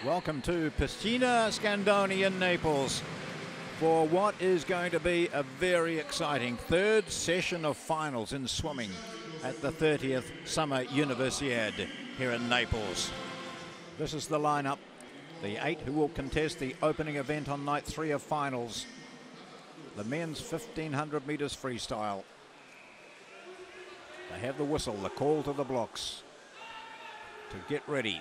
Welcome to Piscina Scandoni in Naples for what is going to be a very exciting third session of finals in swimming at the 30th Summer Universiade here in Naples. This is the lineup, the 8 who will contest the opening event on night 3 of finals, the men's 1500 meters freestyle. They have the whistle, the call to the blocks to get ready.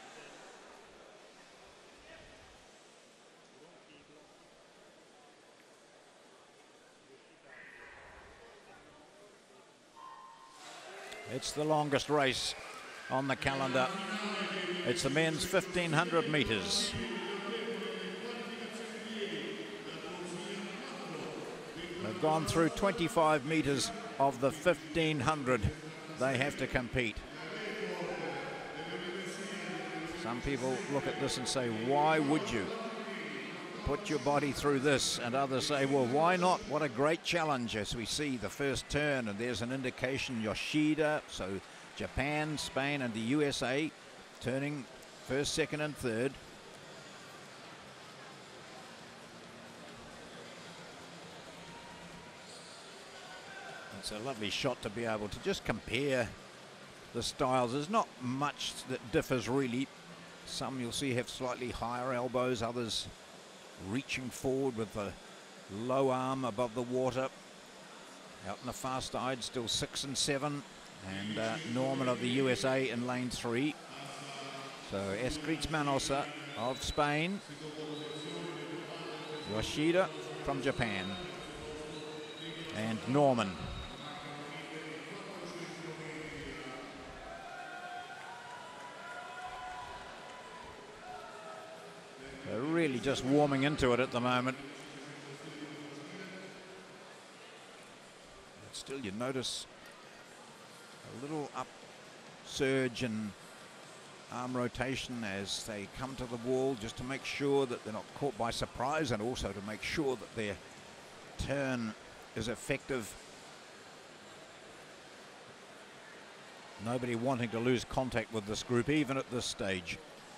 It's the longest race on the calendar. It's the men's 1500 meters. They've gone through 25 meters of the 1500. They have to compete. Some people look at this and say, why would you put your body through this? And others say, well, why not? What a great challenge, as we see the first turn, and there's an indication Yoshida, so Japan, Spain and the USA turning first, second and third. It's a lovely shot to be able to just compare the styles. There's not much that differs really. Some you'll see have slightly higher elbows, others reaching forward with the low arm above the water. Out in the far side, still 6 and 7, and Norman of the USA in lane 3. So Escrits Manosa of Spain, Yoshida from Japan, and Norman. They're really just warming into it at the moment. But still, you notice a little upsurge in arm rotation as they come to the wall, just to make sure that they're not caught by surprise, and also to make sure that their turn is effective. Nobody wanting to lose contact with this group, even at this stage.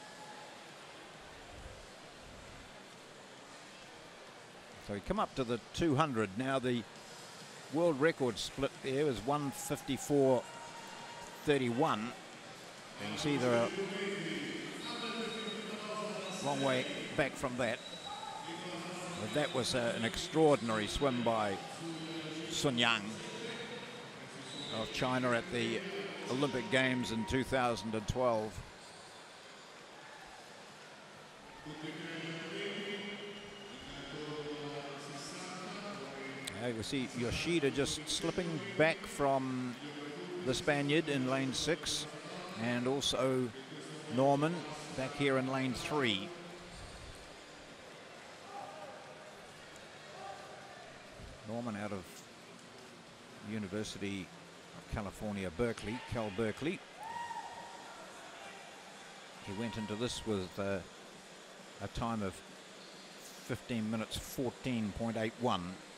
So we come up to the 200. Now the world record split there was 1:54.31. You can see they're a long way back from that. But that was an extraordinary swim by Sun Yang of China at the Olympic Games in 2012. You see Yoshida just slipping back from the Spaniard in lane 6, and also Norman back here in lane 3. Norman out of University of California, Berkeley, Cal Berkeley. He went into this with a time of 15 minutes 14.81.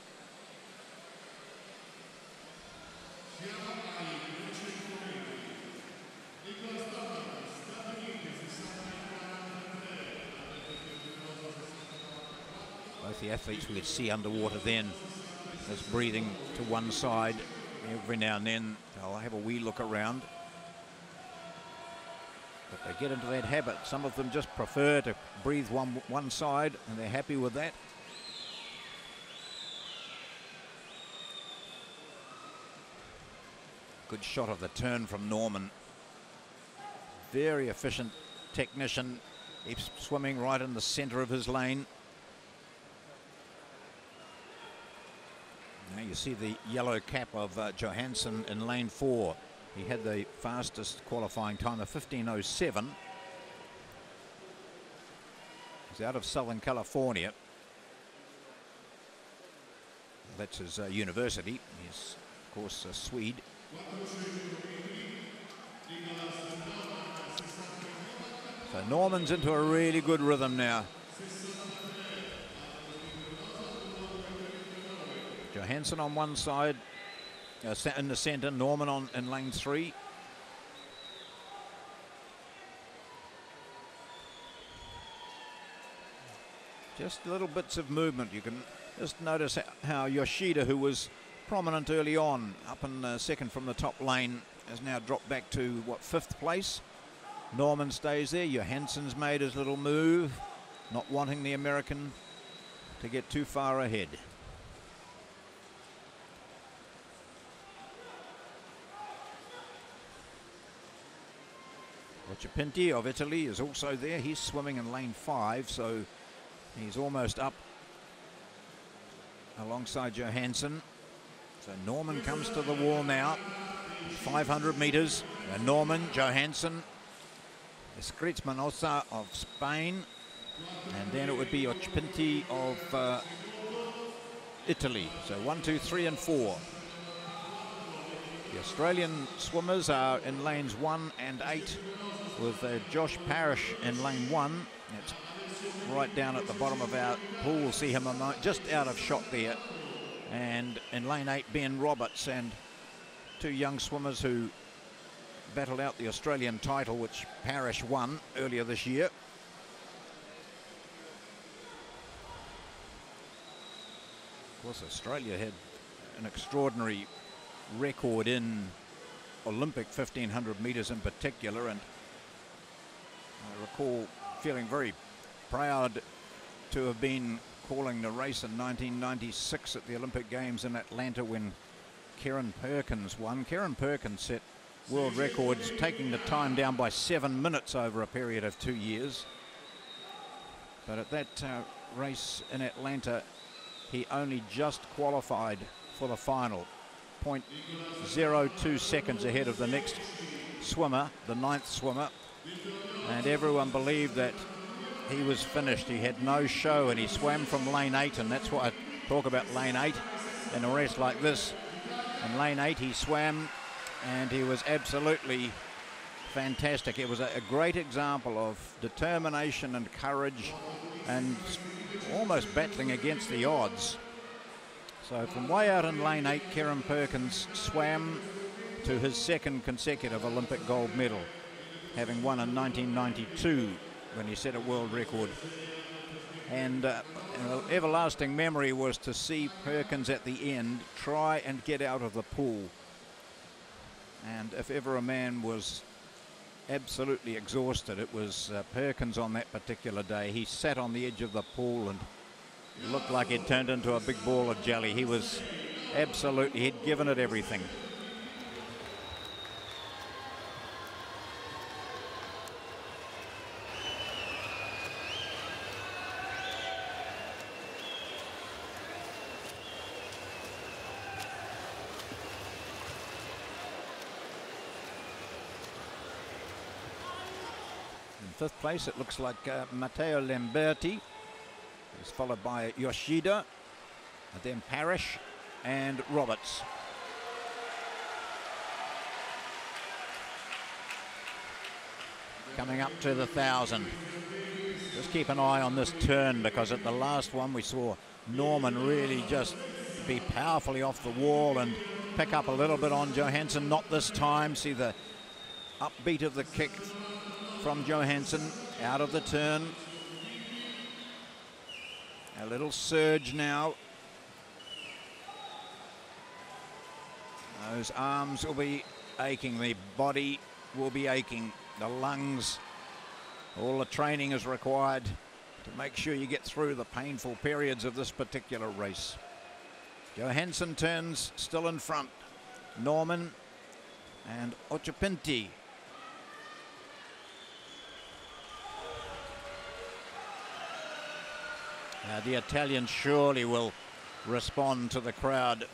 Both the athletes we could see underwater then, just breathing to one side every now and then. They'll have a wee look around. But they get into that habit. Some of them just prefer to breathe one side, and they're happy with that. Good shot of the turn from Norman. Very efficient technician. He's swimming right in the center of his lane. Now you see the yellow cap of Johansson in lane 4. He had the fastest qualifying time of 15:07. He's out of Southern California. That's his university. He's, of course, a Swede. So Norman's into a really good rhythm now. Johansson on one side, in the center, Norman in lane 3. Just little bits of movement. You can just notice how Yoshida, who was prominent early on, up in second from the top lane, has now dropped back to, what, 5th place. Norman stays there. Johansson's made his little move, not wanting the American to get too far ahead. Occhipinti of Italy is also there. He's swimming in lane 5, so he's almost up alongside Johansson. So Norman comes to the wall now. 500 metres. Norman, Johansson, Escritzmanosa of Spain, and then it would be Occhipinti of Italy. So 1, 2, 3 and 4. The Australian swimmers are in lanes 1 and 8 with Josh Parrish in lane 1. It's right down at the bottom of our pool. We'll see him just out of shot there. And in lane 8, Ben Roberts, and 2 young swimmers who battled out the Australian title, which Parrish won earlier this year. Of course, Australia had an extraordinary record in Olympic 1500 metres in particular, and I recall feeling very proud to have been calling the race in 1996 at the Olympic Games in Atlanta when Karen Perkins won. Karen Perkins set world records, taking the time down by 7 minutes over a period of 2 years. But at that race in Atlanta, he only just qualified for the final. 0.02 seconds ahead of the next swimmer, the 9th swimmer. And everyone believed that he was finished. He had no show, and he swam from lane 8, and that's why I talk about lane 8 in a race like this. In lane 8 he swam, and he was absolutely fantastic. It was a great example of determination and courage and almost battling against the odds. So from way out in lane 8, Karen Perkins swam to his 2nd consecutive Olympic gold medal, having won in 1992 when he set a world record. And an everlasting memory was to see Perkins at the end try and get out of the pool. And if ever a man was absolutely exhausted, it was Perkins on that particular day. He sat on the edge of the pool and looked like he'd turned into a big ball of jelly. He was absolutely, he'd given it everything. In 5th place, it looks like Matteo Lamberti. He's followed by Yoshida, and then Parrish and Roberts. Coming up to the 1,000. Just keep an eye on this turn, because at the last one we saw Norman really just be powerfully off the wall and pick up a little bit on Johansson. Not this time. See the upbeat of the kick from Johansson out of the turn. A little surge now. Those arms will be aching, the body will be aching, the lungs. All the training is required to make sure you get through the painful periods of this particular race. Johansson turns still in front. Norman and Occhipinti. The Italian surely will respond to the crowd.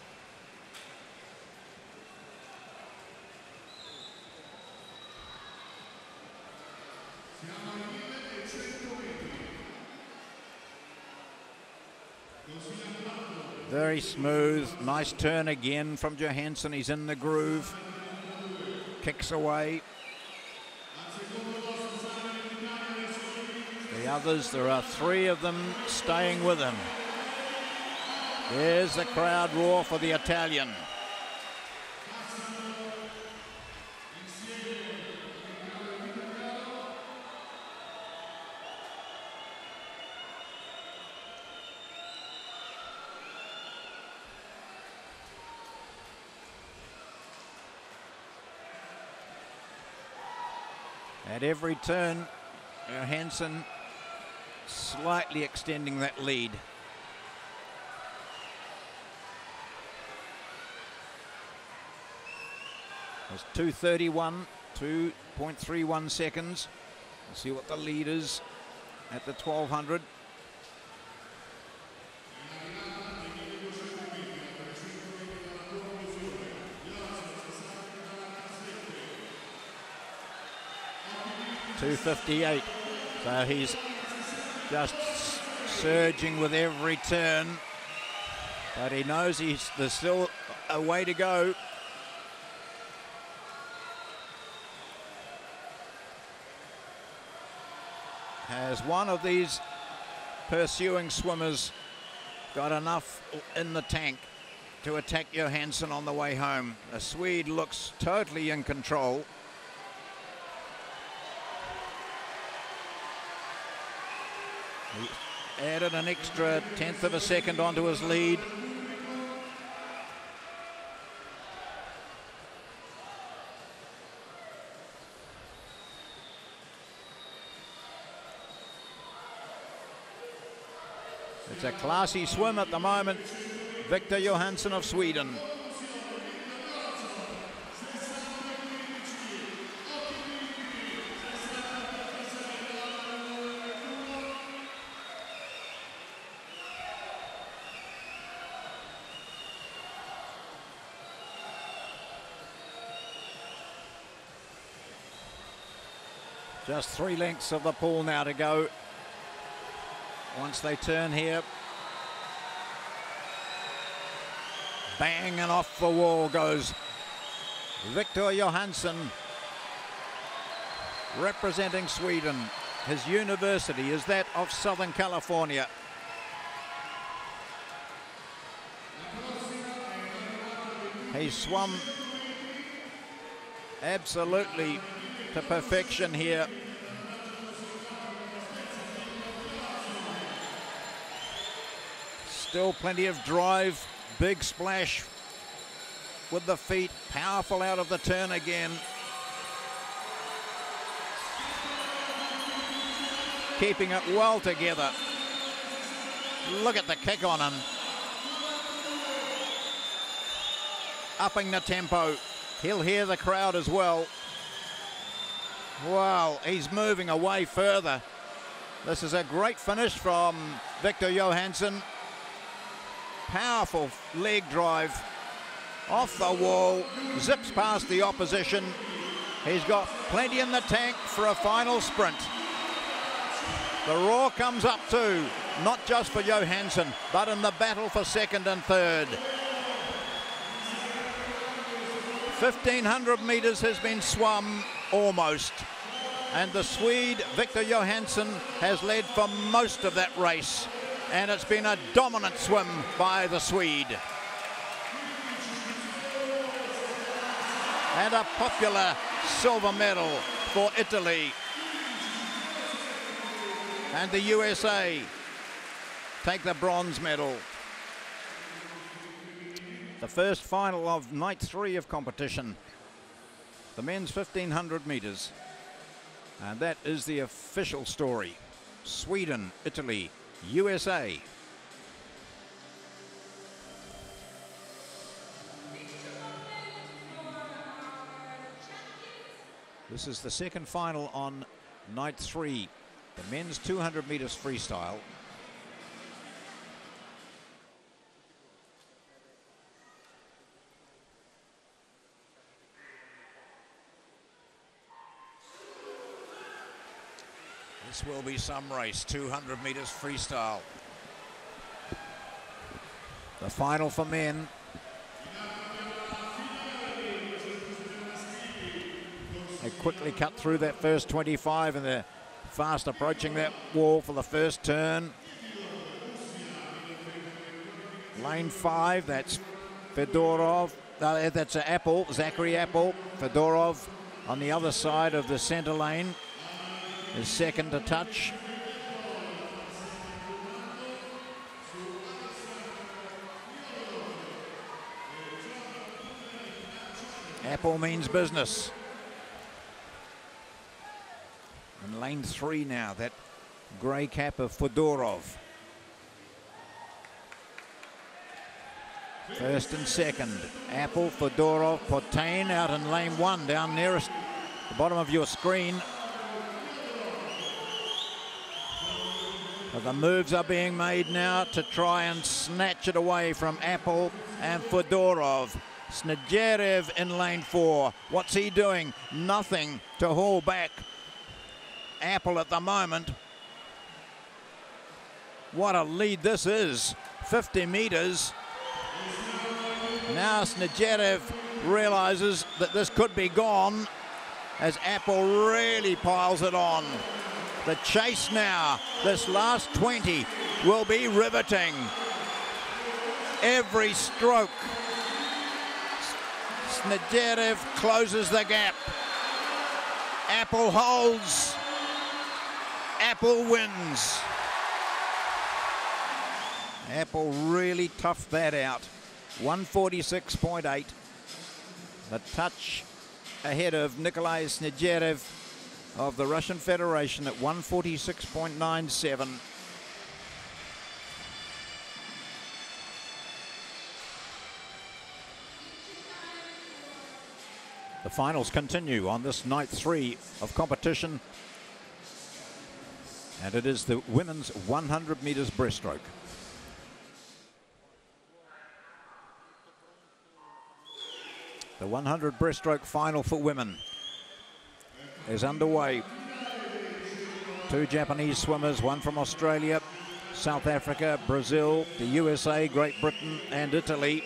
Very smooth, nice turn again from Johansson. He's in the groove, kicks away. The others, there are 3 of them staying with him. There's the crowd roar for the Italian. At every turn, Johansson slightly extending that lead. It's 2:31, 2.31 seconds. We'll see what the lead is at the 1200. .258, so he's just surging with every turn, but he knows there's still a way to go. Has one of these pursuing swimmers got enough in the tank to attack Johansson on the way home? The Swede looks totally in control. He added an extra 1/10 of a second onto his lead. It's a classy swim at the moment. Victor Johansson of Sweden. Just 3 lengths of the pool now to go. Once they turn here. Bang, and off the wall goes Victor Johansson, representing Sweden. His university is that of Southern California. He swum absolutely to perfection here. Still plenty of drive, big splash with the feet, powerful out of the turn again. Keeping it well together. Look at the kick on him. Upping the tempo. He'll hear the crowd as well. Wow, he's moving away further. This is a great finish from Victor Johansson. Powerful leg drive off the wall, zips past the opposition. He's got plenty in the tank for a final sprint. The roar comes up too, not just for Johansson, but in the battle for second and third. 1,500 metres has been swum almost, and the Swede Victor Johansson has led for most of that race. And it's been a dominant swim by the Swede. And a popular silver medal for Italy. And the USA take the bronze medal. The first final of night 3 of competition. The men's 1,500 metres. And that is the official story. Sweden, Italy, USA. This is the second final on night 3, the men's 200 metres freestyle. This will be some race, 200 metres freestyle. The final for men. They quickly cut through that first 25 and they're fast approaching that wall for the first turn. Lane 5, that's Fedorov, that's Apple, Zachary Apple. Fedorov on the other side of the centre lane is second to touch. Apple means business. In lane 3 now, that grey cap of Fedorov. First and second, Apple, Fedorov, Potain out in lane 1, down nearest the bottom of your screen. But the moves are being made now to try and snatch it away from Apple and Fedorov. Snedjerev in lane 4. What's he doing? Nothing to haul back Apple at the moment. What a lead this is. 50 meters. Now Snedjerev realizes that this could be gone as Apple really piles it on. The chase now, this last 20 will be riveting. Every stroke. Snedjerev closes the gap. Apple holds. Apple wins. Apple really toughed that out. 146.8. The touch ahead of Nikolai Snedjerev of the Russian Federation at 146.97. The finals continue on this night 3 of competition, and it is the women's 100 meters breaststroke. The 100 breaststroke final for women is underway. 2 Japanese swimmers, 1 from Australia, South Africa, Brazil, the USA, Great Britain and Italy.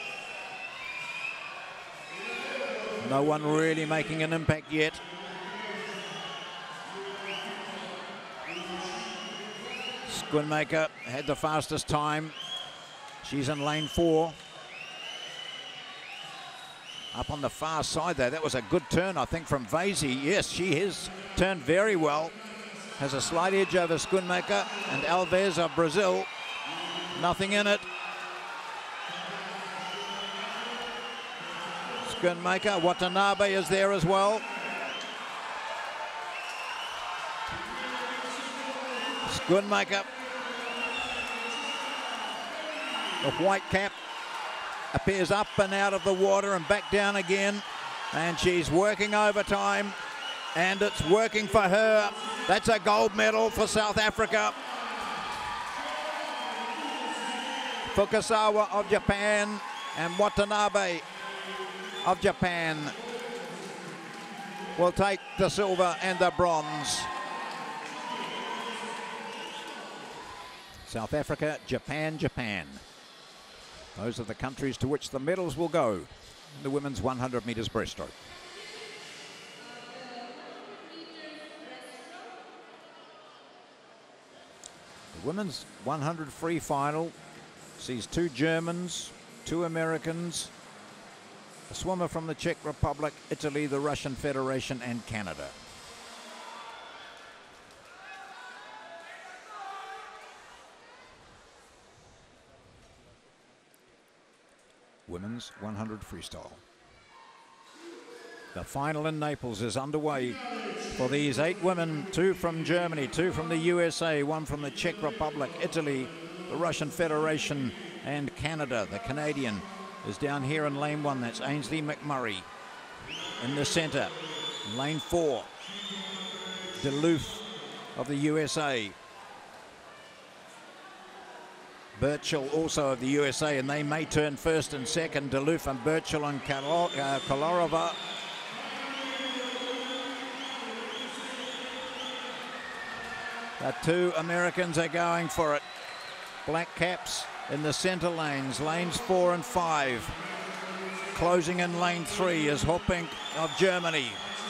No one really making an impact yet. Schoonmaker had the fastest time. She's in lane 4. Up on the far side there, that was a good turn, I think, from Vasey. Yes, she has turned very well. Has a slight edge over Schoonmaker and Alves of Brazil. Nothing in it. Schoonmaker, Watanabe is there as well. Schoonmaker. The white cap appears up and out of the water and back down again, and she's working overtime, and it's working for her. That's a gold medal for South Africa. Fukasawa of Japan and Watanabe of Japan will take the silver and the bronze. South Africa, Japan, Japan. Those are the countries to which the medals will go in the women's 100 meters breaststroke. The women's 100 free final sees 2 Germans, 2 Americans, a swimmer from the Czech Republic, Italy, the Russian Federation and Canada. Women's 100 freestyle. The final in Naples is underway for these 8 women, 2 from Germany, 2 from the USA, 1 from the Czech Republic, Italy, the Russian Federation and Canada. The Canadian is down here in lane 1. That's Ainsley McMurray. In the center, lane 4, Duluth of the USA. Birchall also of the USA, and they may turn first and second. Duluth and Birchall and Kolarova. The 2 Americans are going for it. Black caps in the center lanes, lanes 4 and 5. Closing in lane 3 is Hoppink of Germany.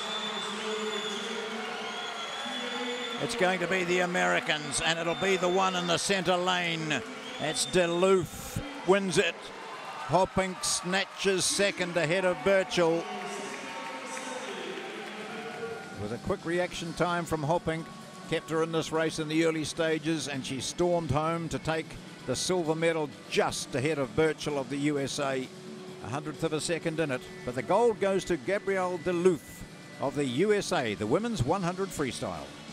It's going to be the Americans, and it'll be the one in the center lane. It's Duluth wins it. Hoppink snatches second ahead of Birchall. It was a quick reaction time from Hoppink. Kept her in this race in the early stages, and she stormed home to take the silver medal just ahead of Birchall of the USA. 100th of a second in it. But the gold goes to Gabrielle Duluth of the USA, the women's 100 freestyle.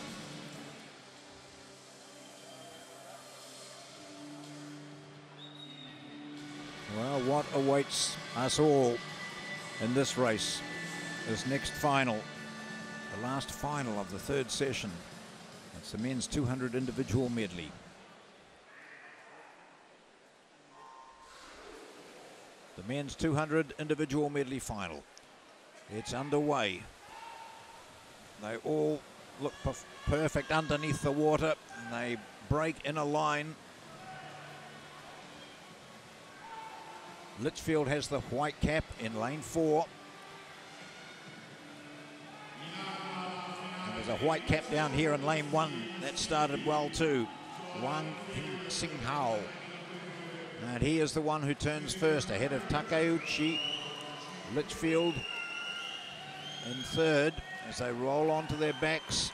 Well, what awaits us all in this race, this next final, the last final of the third session. It's the men's 200 individual medley. The men's 200 individual medley final. It's underway. They all look perfect underneath the water, and they break in a line. Litchfield has the white cap in lane 4. And there's a white cap down here in lane 1. That started well too. Wang Sing Hao. And he is the one who turns first ahead of Takeuchi. Litchfield in third as they roll onto their backs.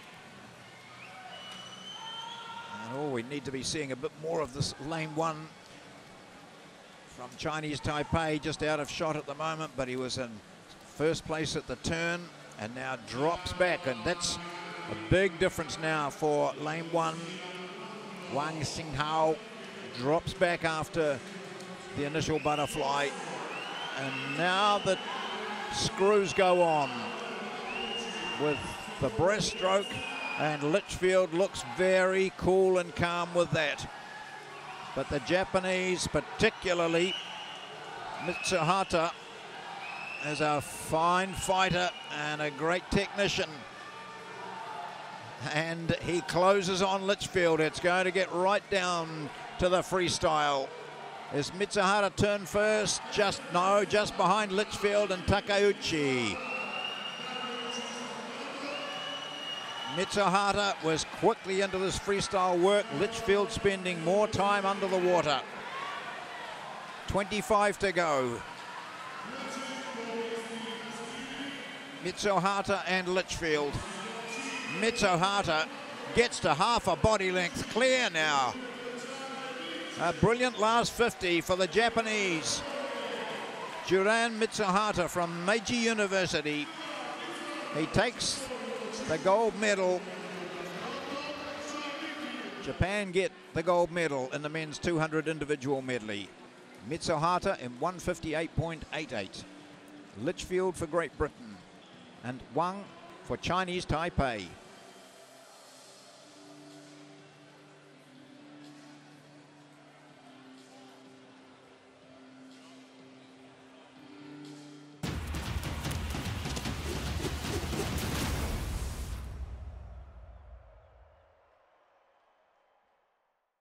And we need to be seeing a bit more of this lane 1 from Chinese Taipei, just out of shot at the moment, but he was in first place at the turn and now drops back, and that's a big difference now for lane 1. Wang Xinghao drops back after the initial butterfly, and now the screws go on with the breaststroke, and Litchfield looks very cool and calm with that. But the Japanese, particularly Mitsuhata, is a fine fighter and a great technician. And he closes on Litchfield. It's going to get right down to the freestyle. Is Mitsuhata turn first? Just behind Litchfield and Takeuchi. Mitsuhata was quickly into this freestyle work. Litchfield spending more time under the water. 25 to go. Mitsuhata and Litchfield. Mitsuhata gets to half a body length clear now. A brilliant last 50 for the Japanese. Juran Mitsuhata from Meiji University. He takes the gold medal. Japan get the gold medal in the men's 200 individual medley. Mitsuhata in 158.88. Litchfield for Great Britain and Wang for Chinese Taipei.